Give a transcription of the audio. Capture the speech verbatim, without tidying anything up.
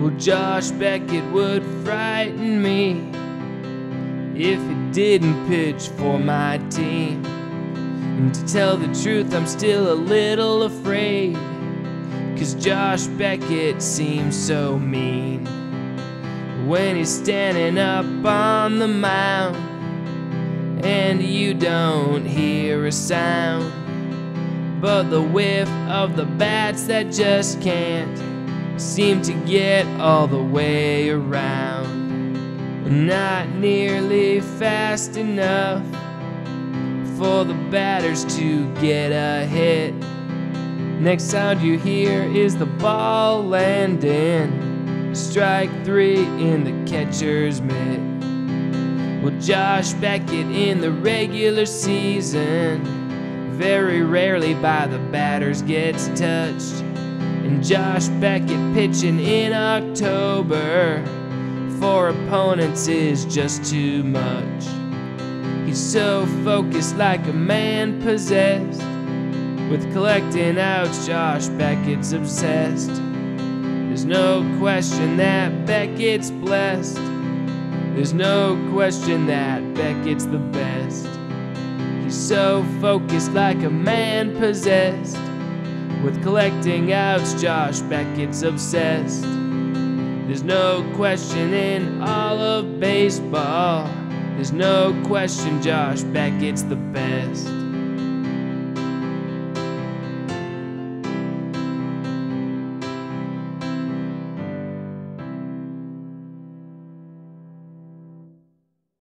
Well, Josh Beckett would frighten me if he didn't pitch for my team. And to tell the truth, I'm still a little afraid, 'cause Josh Beckett seems so mean when he's standing up on the mound and you don't hear a sound but the whiff of the bats that just can't seem to get all the way around. Not nearly fast enough for the batters to get a hit. Next sound you hear is the ball landing, strike three in the catcher's mitt. Well, Josh Beckett in the regular season very rarely by the batters gets touched, and Josh Beckett pitching in October for opponents is just too much. He's so focused like a man possessed with collecting outs. Josh Beckett's obsessed. There's no question that Beckett's blessed. There's no question that Beckett's the best. He's so focused like a man possessed with collecting outs. Josh Beckett's obsessed. There's no question in all of baseball. There's no question Josh Beckett's the best.